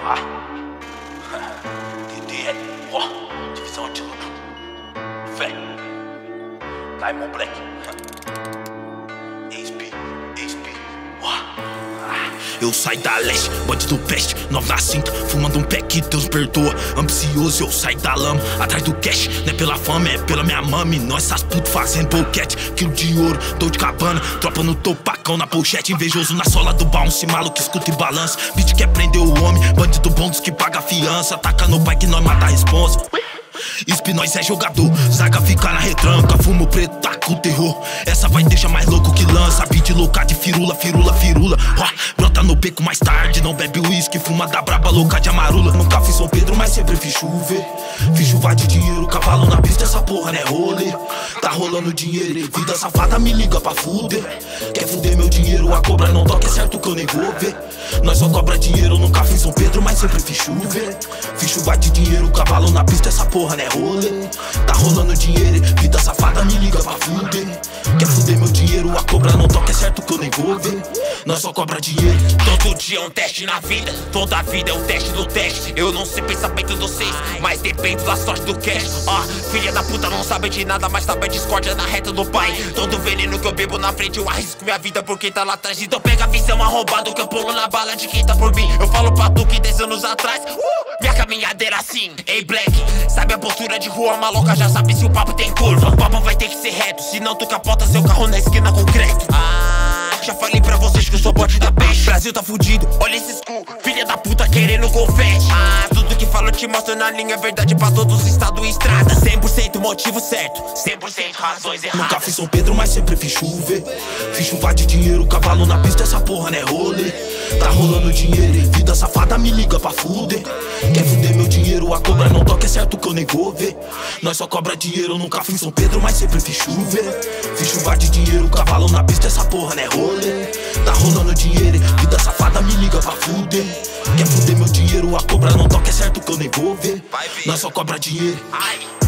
Ah, DD, ó, divisão antiluto. Fé, Diamond Black, XP, eu saio da leste, bandido peste, 9 na cinta, fumando um pack, Deus perdoa. Ambicioso, eu saio da lama, atrás do cash. Não é pela fama, é pela minha mami. Nós essas putas fazendo boquete, quilo de ouro, dor de cabana, tropa no topacão na pochete. Invejoso na sola do bounce, maluco que escuta e balança. Beat quer prender o homem, bandido bom dos que paga fiança. Taca no pai que nós mata a responsa. Isp, nós é jogador, zaga fica na retranca. Fumo preto, tá com terror. Essa vai deixar mais louco que lança. Beat louca de firula. Ó, brota no beco mais tarde. Não bebe uísque, fuma da braba louca de amarula. Nunca fiz São Pedro, mas sempre fiz chover. Fiz chuva de dinheiro, cavalo na pista, essa porra não é rolê. Tá rolando dinheiro e vida safada me liga pra fuder. Quer fuder meu dinheiro, a cobra não toca, é certo que eu nem vou ver. Nós só cobra dinheiro, nunca fiz São Pedro, mas sempre fiz chover. Fiz chuva de dinheiro, cavalo na pista, essa porra não é rolê. Tá rolando dinheiro, vida safada me liga pra fuder. Quer fuder meu dinheiro, a cobra não toca, é certo que eu nem vou ver. Nós só cobra dinheiro. Todo dia é um teste na vida, toda a vida é um teste do teste. Eu não sei pensamento de vocês, mas depende da sorte do cash. Filha da puta não sabe de nada, mas sabe a discórdia na reta do pai. Todo veneno que eu bebo na frente, eu arrisco minha vida por quem tá lá atrás. Então pega a visão arrombado que eu pulo na bala de quem tá por mim. Eu falo pra tu que 10 anos atrás, minha caminhadeira assim. Ei Black, sabe a postura de rua maloca, já sabe se o papo tem curva. O papo vai ter que ser reto, senão tu capota seu carro na esquina com crédito. Já falei pra vocês que eu sou bote da peixe. Brasil tá fudido, olha esse escudo, filha da puta querendo confete. Tudo que falo eu te mostro na linha, verdade pra todos os estados e estradas. 100% motivo certo, 100% razões erradas. Nunca fiz São Pedro, mas sempre fiz chover. Fiz chuva de dinheiro, cavalo na pista, essa porra não é rolê. Tá rolando dinheiro e vida safada me liga pra fuder. Quer fuder meu dinheiro, a cobra não toca, é certo que eu nem vou ver. Nós só cobra dinheiro, nunca fiz São Pedro, mas sempre fiz chover. Fiz chuva de dinheiro, cavalo na pista, essa porra não é rolê. Tá rolando dinheiro, vida safada me liga pra fuder. Quer fuder meu dinheiro, a cobra não toca, é certo que eu nem vou ver. Nós só cobra dinheiro.